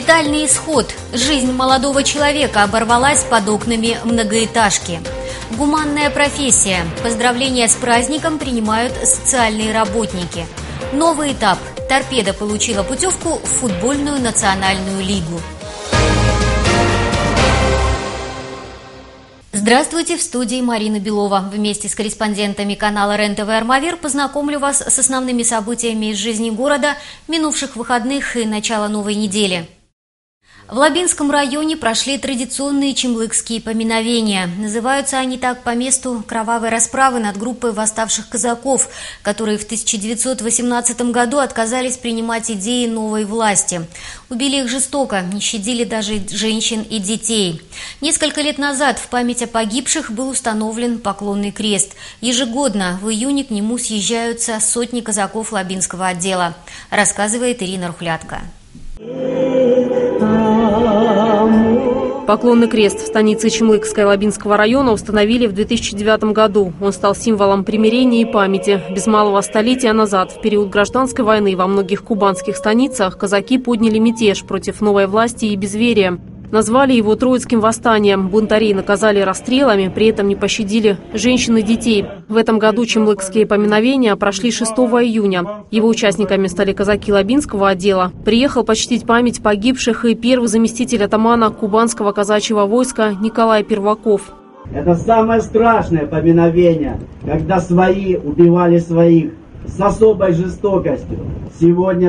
Летальный исход. Жизнь молодого человека оборвалась под окнами многоэтажки. Гуманная профессия. Поздравления с праздником принимают социальные работники. Новый этап. «Торпедо» получила путевку в футбольную национальную лигу. Здравствуйте, в студии Марина Белова. Вместе с корреспондентами канала РЕН-ТВ «Армавир» познакомлю вас с основными событиями из жизни города, минувших выходных и начала новой недели. В Лабинском районе прошли традиционные чемлыкские поминовения. Называются они так по месту кровавой расправы над группой восставших казаков, которые в 1918 году отказались принимать идеи новой власти. Убили их жестоко, не щадили даже женщин и детей. Несколько лет назад в память о погибших был установлен поклонный крест. Ежегодно в июне к нему съезжаются сотни казаков Лабинского отдела, рассказывает Ирина Рухлятка. Поклонный крест в станице Чемлыкской Лабинского района установили в 2009 году. Он стал символом примирения и памяти. Без малого столетия назад, в период гражданской войны, во многих кубанских станицах казаки подняли мятеж против новой власти и безверия. Назвали его Троицким восстанием. Бунтарей наказали расстрелами, при этом не пощадили женщин и детей. В этом году чемлыкские поминовения прошли 6 июня. Его участниками стали казаки Лабинского отдела. Приехал почтить память погибших и первый заместитель атамана кубанского казачьего войска Николай Перваков. Это самое страшное поминовение, когда свои убивали своих с особой жестокостью. Сегодня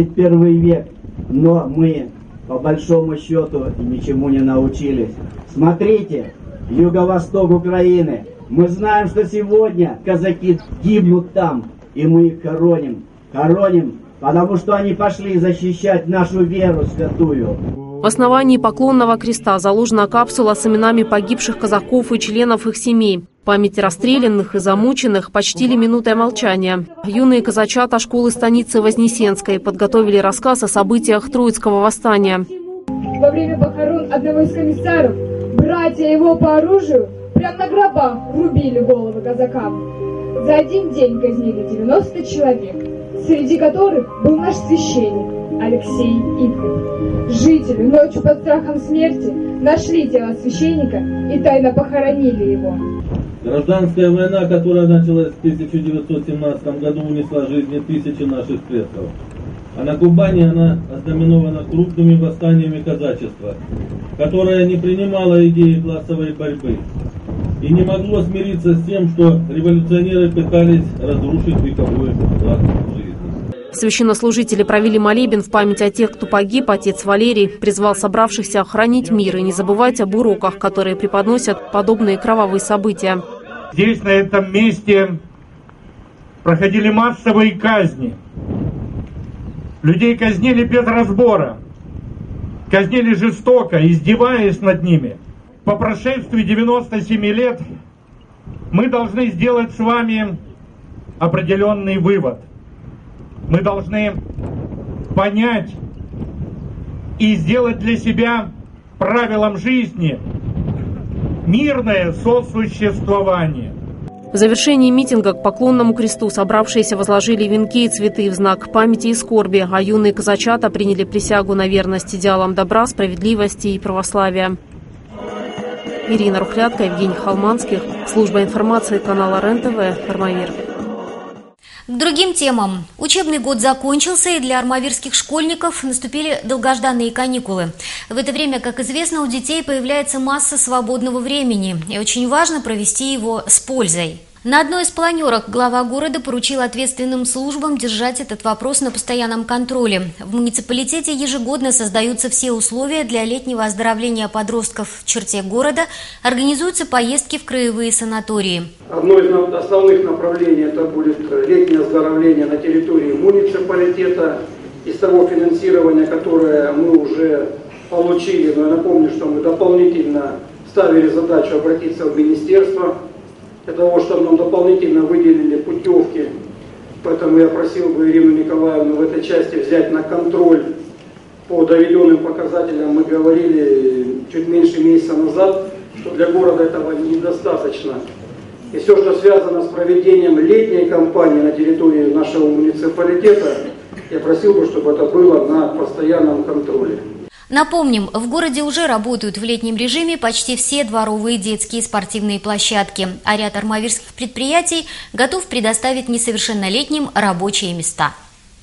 21 век, но мы по большому счету ничему не научились. Смотрите, юго-восток Украины. Мы знаем, что сегодня казаки гибнут там, и мы их хороним. Хороним, потому что они пошли защищать нашу веру святую. В основании поклонного креста заложена капсула с именами погибших казаков и членов их семей. Память расстрелянных и замученных почтили минутой молчания. Юные казачата школы станицы Вознесенской подготовили рассказ о событиях Троицкого восстания. Во время похорон одного из комиссаров братья его по оружию прямо на гробах рубили головы казакам. За один день казнили 90 человек, среди которых был наш священник Алексей Иков. Жители ночью под страхом смерти нашли тело священника и тайно похоронили его. Гражданская война, которая началась в 1917 году, унесла жизни тысячи наших предков. А на Кубани она ознаменована крупными восстаниями казачества, которое не принимало идеи классовой борьбы и не могло смириться с тем, что революционеры пытались разрушить вековой уклад жизни. Священнослужители провели молебен в память о тех, кто погиб. Отец Валерий призвал собравшихся хранить мир и не забывать об уроках, которые преподносят подобные кровавые события. Здесь, на этом месте, проходили массовые казни. Людей казнили без разбора, казнили жестоко, издеваясь над ними. По прошествии 97 лет мы должны сделать с вами определенный вывод. Мы должны понять и сделать для себя правилом жизни мирное сосуществование. В завершении митинга к поклонному кресту собравшиеся возложили венки и цветы в знак памяти и скорби, а юные казачата приняли присягу на верность идеалам добра, справедливости и православия. Ирина Рухлятка, Евгений Холманских, служба информации канала РЕН-ТВ «Армавир». К другим темам. Учебный год закончился, и для армавирских школьников наступили долгожданные каникулы. В это время, как известно, у детей появляется масса свободного времени, и очень важно провести его с пользой. На одной из планерок глава города поручил ответственным службам держать этот вопрос на постоянном контроле. В муниципалитете ежегодно создаются все условия для летнего оздоровления подростков в черте города, организуются поездки в краевые санатории. Одно из основных направлений это будет летнее оздоровление на территории муниципалитета. Из того финансирования, которое мы уже получили, но я напомню, что мы дополнительно ставили задачу обратиться в министерство, для того, чтобы нам дополнительно выделили путевки. Поэтому я просил бы Ирину Николаевну в этой части взять на контроль по доведенным показателям. Мы говорили чуть меньше месяца назад, что для города этого недостаточно. И все, что связано с проведением летней кампании на территории нашего муниципалитета, я просил бы, чтобы это было на постоянном контроле. Напомним, в городе уже работают в летнем режиме почти все дворовые детские спортивные площадки, а ряд армавирских предприятий готов предоставить несовершеннолетним рабочие места.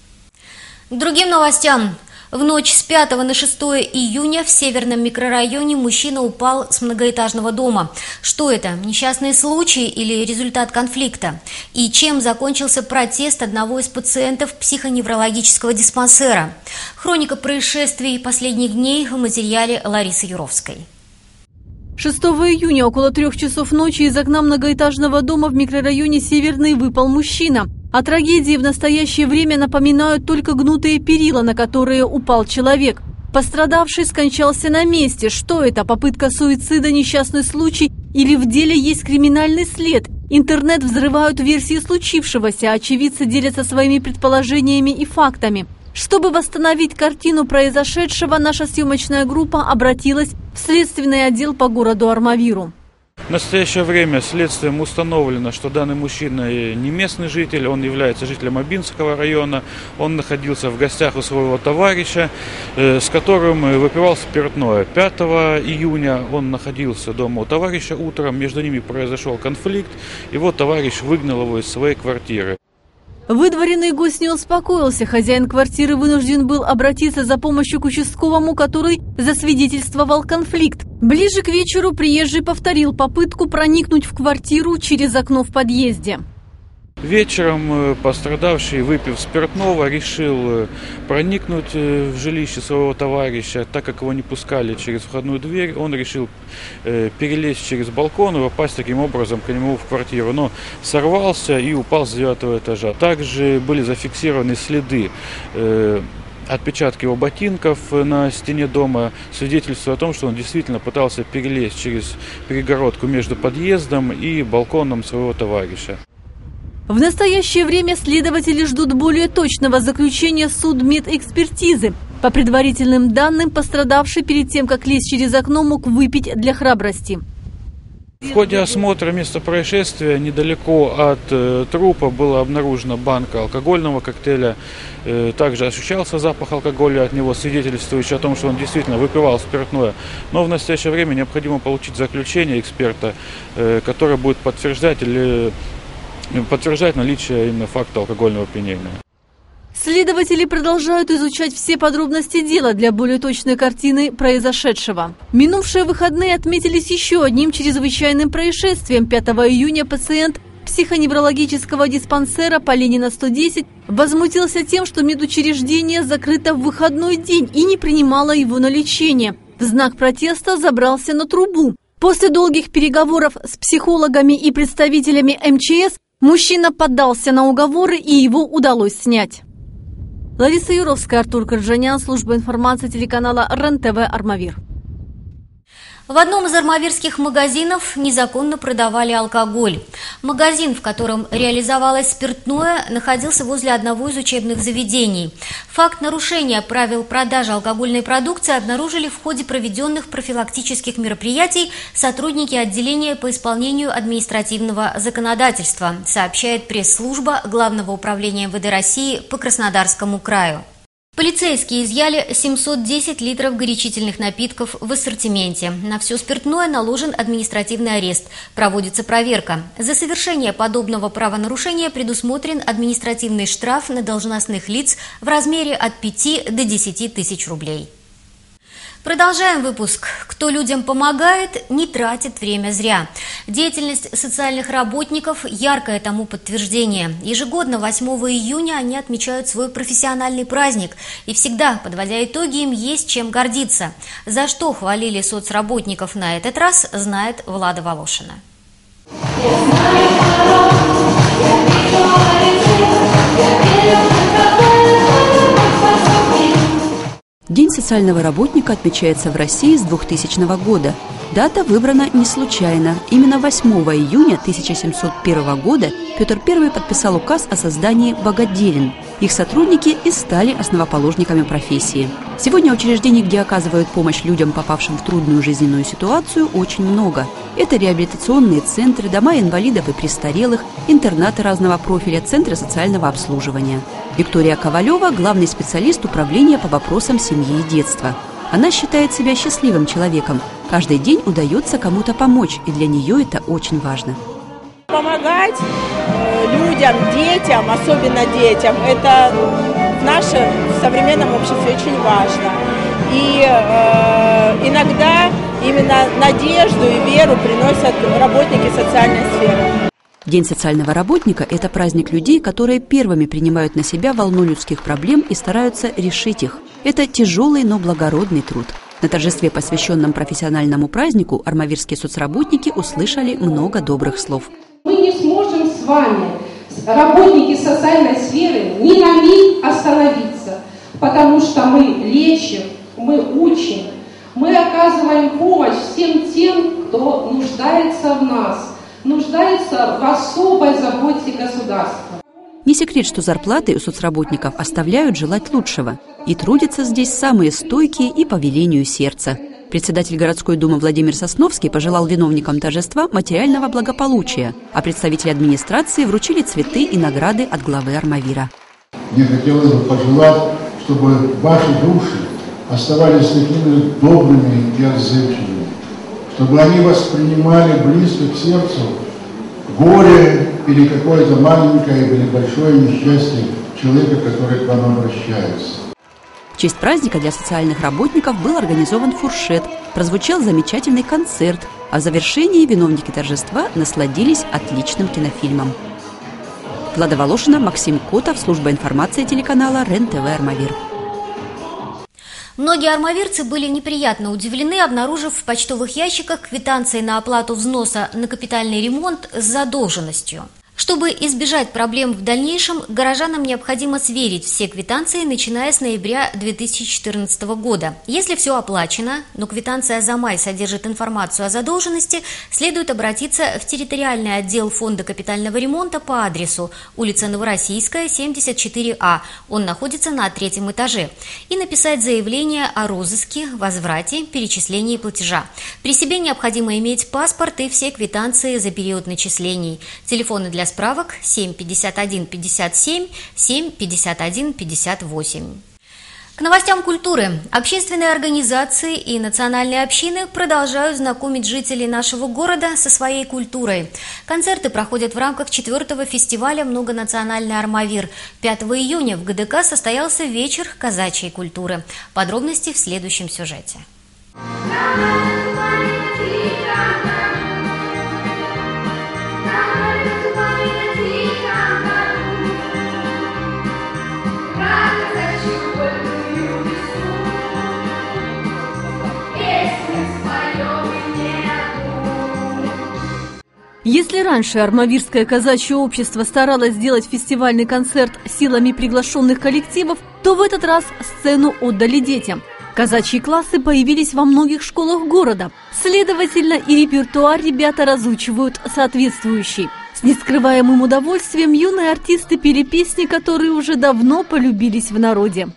К другим новостям. В ночь с 5 на 6 июня в северном микрорайоне мужчина упал с многоэтажного дома. Что это, несчастный случай или результат конфликта? И чем закончился протест одного из пациентов психоневрологического диспансера? Хроника происшествий последних дней в материале Ларисы Юровской. 6 июня около 3 часов ночи из окна многоэтажного дома в микрорайоне Северный выпал мужчина. О трагедии в настоящее время напоминают только гнутые перила, на которые упал человек. Пострадавший скончался на месте. Что это, попытка суицида, несчастный случай или в деле есть криминальный след? Интернет взрывают версии случившегося, очевидцы делятся своими предположениями и фактами. Чтобы восстановить картину произошедшего, наша съемочная группа обратилась в следственный отдел по городу Армавиру. В настоящее время следствием установлено, что данный мужчина не местный житель, он является жителем Абинского района. Он находился в гостях у своего товарища, с которым выпивал спиртное. 5 июня он находился дома у товарища утром, между ними произошел конфликт, и вот товарищ выгнал его из своей квартиры. Выдворенный гость не успокоился. Хозяин квартиры вынужден был обратиться за помощью к участковому, который засвидетельствовал конфликт. Ближе к вечеру приезжий повторил попытку проникнуть в квартиру через окно в подъезде. Вечером пострадавший, выпив спиртного, решил проникнуть в жилище своего товарища. Так как его не пускали через входную дверь, он решил перелезть через балкон и попасть таким образом к нему в квартиру. Но сорвался и упал с 9 этажа. Также были зафиксированы следы, отпечатки его ботинков на стене дома, свидетельствуют о том, что он действительно пытался перелезть через перегородку между подъездом и балконом своего товарища. В настоящее время следователи ждут более точного заключения судмедэкспертизы. По предварительным данным, пострадавший перед тем, как лезть через окно, мог выпить для храбрости. В ходе осмотра места происшествия недалеко от трупа была обнаружена банка алкогольного коктейля. Также ощущался запах алкоголя от него, свидетельствующий о том, что он действительно выпивал спиртное. Но в настоящее время необходимо получить заключение эксперта, которое будет подтверждать наличие именно факта алкогольного опьянения. Следователи продолжают изучать все подробности дела для более точной картины произошедшего. Минувшие выходные отметились еще одним чрезвычайным происшествием. 5 июня пациент психоневрологического диспансера по Ленина 110 возмутился тем, что медучреждение закрыто в выходной день и не принимало его на лечение. В знак протеста забрался на трубу. После долгих переговоров с психологами и представителями МЧС мужчина поддался на уговоры, и его удалось снять. Лариса Юровская, Артур Карджанян, служба информации телеканала РЕН-ТВ «Армавир». В одном из армавирских магазинов незаконно продавали алкоголь. Магазин, в котором реализовалось спиртное, находился возле одного из учебных заведений. Факт нарушения правил продажи алкогольной продукции обнаружили в ходе проведенных профилактических мероприятий сотрудники отделения по исполнению административного законодательства, сообщает пресс-служба Главного управления МВД России по Краснодарскому краю. Полицейские изъяли 710 литров горячительных напитков в ассортименте. На все спиртное наложен административный арест. Проводится проверка. За совершение подобного правонарушения предусмотрен административный штраф на должностных лиц в размере от 5 до 10 тысяч рублей. Продолжаем выпуск. Кто людям помогает, не тратит время зря. Деятельность социальных работников – яркое тому подтверждение. Ежегодно 8 июня они отмечают свой профессиональный праздник. И всегда, подводя итоги, им есть чем гордиться. За что хвалили соцработников на этот раз, знает Влада Волошина. День социального работника отмечается в России с 2000 года. Дата выбрана не случайно. Именно 8 июня 1701 года Петр I подписал указ о создании богоделен. Их сотрудники и стали основоположниками профессии. Сегодня учреждений, где оказывают помощь людям, попавшим в трудную жизненную ситуацию, очень много. Это реабилитационные центры, дома инвалидов и престарелых, интернаты разного профиля, центры социального обслуживания. Виктория Ковалева – главный специалист управления по вопросам семьи и детства. Она считает себя счастливым человеком. Каждый день удается кому-то помочь, и для нее это очень важно. Помогать людям, детям, особенно детям, это в нашем современном обществе очень важно. И иногда именно надежду и веру приносят работники социальной сферы. День социального работника – это праздник людей, которые первыми принимают на себя волну людских проблем и стараются решить их. Это тяжелый, но благородный труд. На торжестве, посвященном профессиональному празднику, армавирские соцработники услышали много добрых слов. Мы не сможем с вами, работники социальной сферы, ни на миг остановиться, потому что мы лечим, мы учим, мы оказываем помощь всем тем, кто нуждается в нас, нуждается в особой заботе государства. Не секрет, что зарплаты у соцработников оставляют желать лучшего. И трудятся здесь самые стойкие и по велению сердца. Председатель городской думы Владимир Сосновский пожелал виновникам торжества материального благополучия, а представители администрации вручили цветы и награды от главы Армавира. Мне хотелось бы пожелать, чтобы ваши души оставались такими добрыми и отзывчивыми, чтобы они воспринимали близко к сердцу горе или какое-то маленькое или большое несчастье человека, который к вам обращается. В честь праздника для социальных работников был организован фуршет, прозвучал замечательный концерт, а в завершении виновники торжества насладились отличным кинофильмом. Влада Волошина, Максим Котов, служба информации телеканала РЕН-ТВ «Армавир». Многие армавирцы были неприятно удивлены, обнаружив в почтовых ящиках квитанции на оплату взноса на капитальный ремонт с задолженностью. Чтобы избежать проблем в дальнейшем, горожанам необходимо сверить все квитанции, начиная с ноября 2014 года. Если все оплачено, но квитанция за май содержит информацию о задолженности, следует обратиться в территориальный отдел Фонда капитального ремонта по адресу улица Новороссийская, 74А, он находится на 3-м этаже, и написать заявление о розыске, возврате, перечислении платежа. При себе необходимо иметь паспорт и все квитанции за период начислений. Телефоны для справок 7 51 57 7 51 58. К новостям культуры. Общественные организации и национальные общины продолжают знакомить жителей нашего города со своей культурой. Концерты проходят в рамках 4-го фестиваля «Многонациональный Армавир». 5 июня в ГДК состоялся вечер казачьей культуры. Подробности в следующем сюжете. Если раньше армавирское казачье общество старалось сделать фестивальный концерт силами приглашенных коллективов, то в этот раз сцену отдали детям. Казачьи классы появились во многих школах города. Следовательно, и репертуар ребята разучивают соответствующий. С нескрываемым удовольствием юные артисты пели песни, которые уже давно полюбились в народе.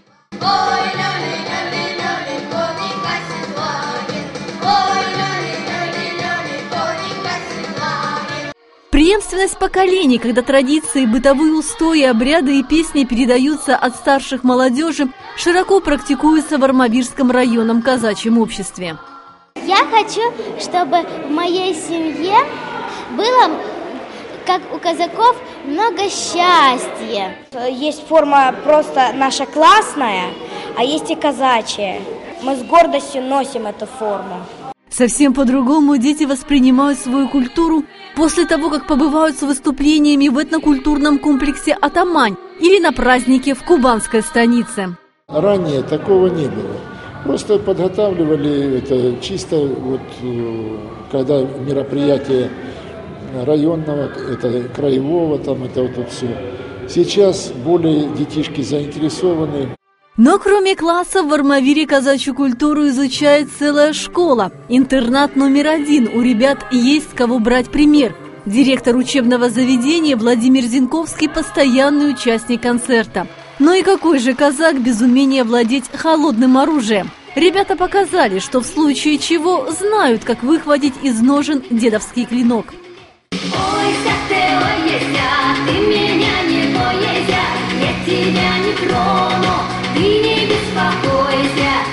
Преемственность поколений, когда традиции, бытовые устои, обряды и песни передаются от старших молодежи, широко практикуется в Армавирском районном казачьем обществе. Я хочу, чтобы в моей семье было, как у казаков, много счастья. Есть форма просто наша классная, а есть и казачья. Мы с гордостью носим эту форму. Совсем по-другому дети воспринимают свою культуру после того, как побывают с выступлениями в этнокультурном комплексе «Атамань» или на празднике в кубанской станице. Ранее такого не было. Просто подготавливали это чисто, вот, когда мероприятие районного, это краевого, там это вот все. Сейчас более детишки заинтересованы. Но кроме классов в Армавире казачью культуру изучает целая школа. Интернат номер 1. У ребят есть с кого брать пример. Директор учебного заведения Владимир Зинковский – постоянный участник концерта. Но и какой же казак без умения владеть холодным оружием? Ребята показали, что в случае чего знают, как выхватить из ножен дедовский клинок. Ойся ты, ойся, ты меня не бойся, я тебя не трону. Ты не беспокойся.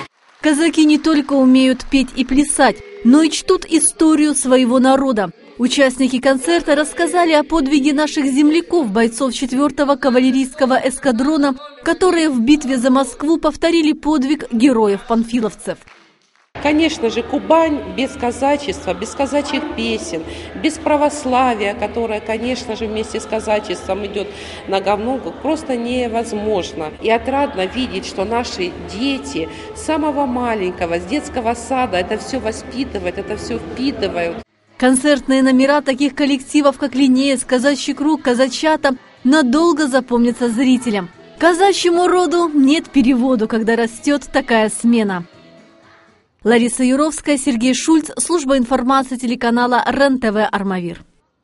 Казаки не только умеют петь и плясать, но и чтут историю своего народа. Участники концерта рассказали о подвиге наших земляков, бойцов 4-го кавалерийского эскадрона, которые в битве за Москву повторили подвиг героев-панфиловцев. Конечно же, Кубань без казачества, без казачьих песен, без православия, которое, конечно же, вместе с казачеством идет нога в ногу, просто невозможно. И отрадно видеть, что наши дети с самого маленького, с детского сада это все воспитывают, это все впитывают. Концертные номера таких коллективов, как Линеец, Казачий круг, Казачата, надолго запомнятся зрителям. Казачьему роду нет переводу, когда растет такая смена. Лариса Юровская, Сергей Шульц, служба информации телеканала РЕН-ТВ «Армавир».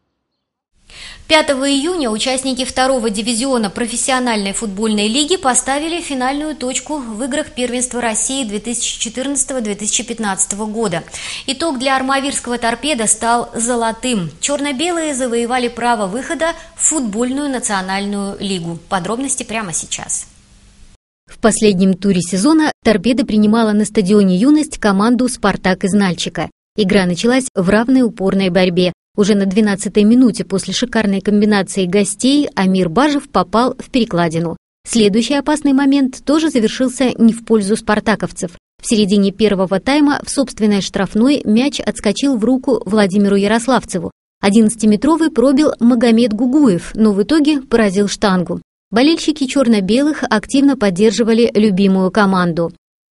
5 июня участники 2-го дивизиона профессиональной футбольной лиги поставили финальную точку в играх первенства России 2014-2015 года. Итог для армавирского торпеда стал золотым. Черно-белые завоевали право выхода в футбольную национальную лигу. Подробности прямо сейчас. В последнем туре сезона торпеда принимала на стадионе «Юность» команду «Спартак» из Нальчика. Игра началась в равной упорной борьбе. Уже на 12-й минуте после шикарной комбинации гостей Амир Бажев попал в перекладину. Следующий опасный момент тоже завершился не в пользу спартаковцев. В середине первого тайма в собственной штрафной мяч отскочил в руку Владимиру Ярославцеву. 11-метровый пробил Магомед Гугуев, но в итоге поразил штангу. Болельщики черно-белых активно поддерживали любимую команду.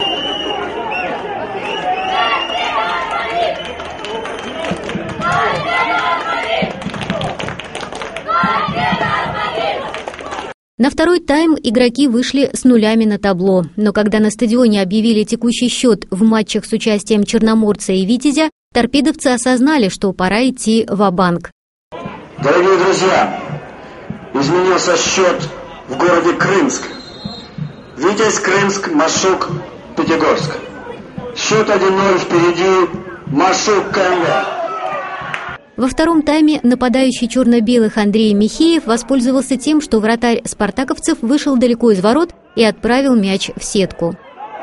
На второй тайм игроки вышли с нулями на табло, но когда на стадионе объявили текущий счет в матчах с участием Черноморца и Витязя, торпедовцы осознали, что пора идти ва-банк. Дорогие друзья, изменился счет в городе Крымск. Витязь, Крымск, Машук, Пятигорск. Счет 1-0 впереди Машук, КМВ. Во втором тайме нападающий черно-белых Андрей Михеев воспользовался тем, что вратарь спартаковцев вышел далеко из ворот и отправил мяч в сетку.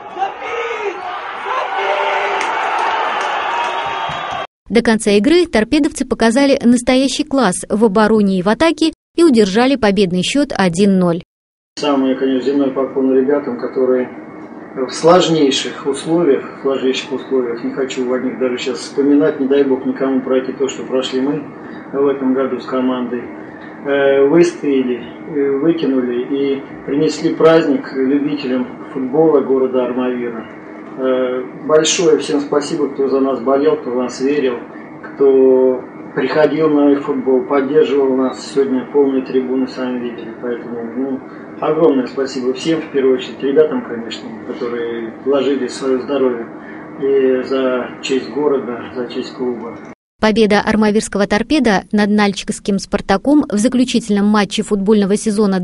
До конца игры торпедовцы показали настоящий класс в обороне и в атаке и удержали победный счет 1-0. Самый, конечно, земной поклон ребятам, которые в сложнейших условиях, не хочу о них даже сейчас вспоминать, не дай бог никому пройти то, что прошли мы в этом году с командой, выстояли, вытянули и принесли праздник любителям футбола города Армавира. Большое всем спасибо, кто за нас болел, кто в нас верил, кто приходил на футбол, поддерживал нас. Сегодня полные трибуны, сами видели. Поэтому огромное спасибо всем, в первую очередь ребятам, конечно, которые вложили свое здоровье и за честь города, за честь клуба. Победа армавирского торпеда над нальчикским «Спартаком» в заключительном матче футбольного сезона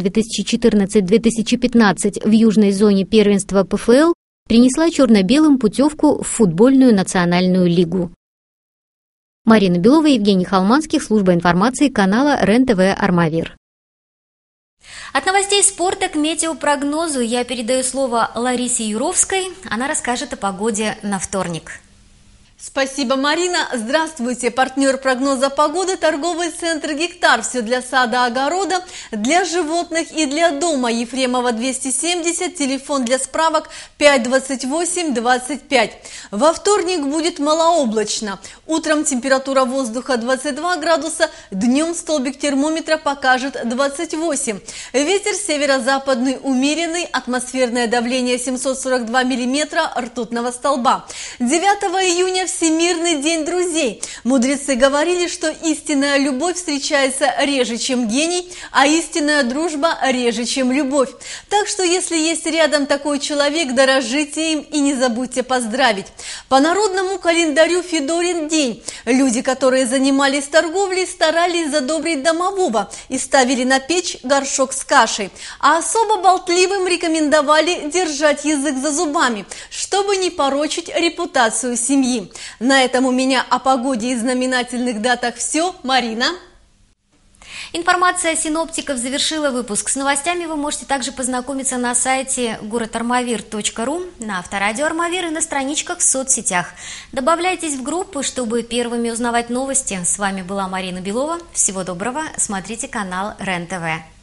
2014-2015 в южной зоне первенства ПФЛ принесла черно-белым путевку в футбольную национальную лигу. Марина Белова, Евгений Холманский, служба информации канала РЕН-ТВ «Армавир». От новостей спорта к метеопрогнозу я передаю слово Ларисе Юровской. Она расскажет о погоде на вторник. Спасибо, Марина. Здравствуйте. Партнер прогноза погоды – торговый центр «Гектар». Все для сада, огорода, для животных и для дома. Ефремова 270, телефон для справок 528-25. Во вторник будет малооблачно. Утром температура воздуха 22 градуса, днем столбик термометра покажет 28. Ветер северо-западный умеренный, атмосферное давление 742 миллиметра ртутного столба. 9 июня Всемирный день друзей. Мудрецы говорили, что истинная любовь встречается реже, чем гений, а истинная дружба реже, чем любовь. Так что, если есть рядом такой человек, дорожите им и не забудьте поздравить. По народному календарю Федорин день. Люди, которые занимались торговлей, старались задобрить домового и ставили на печь горшок с кашей. А особо болтливым рекомендовали держать язык за зубами, чтобы не порочить репутацию семьи. На этом у меня о погоде и знаменательных датах все. Марина. Информация синоптиков завершила выпуск. С новостями вы можете также познакомиться на сайте gorodarmavir.ru, на Авторадио Армавир и на страничках в соцсетях. Добавляйтесь в группу, чтобы первыми узнавать новости. С вами была Марина Белова. Всего доброго. Смотрите канал РЕН-ТВ.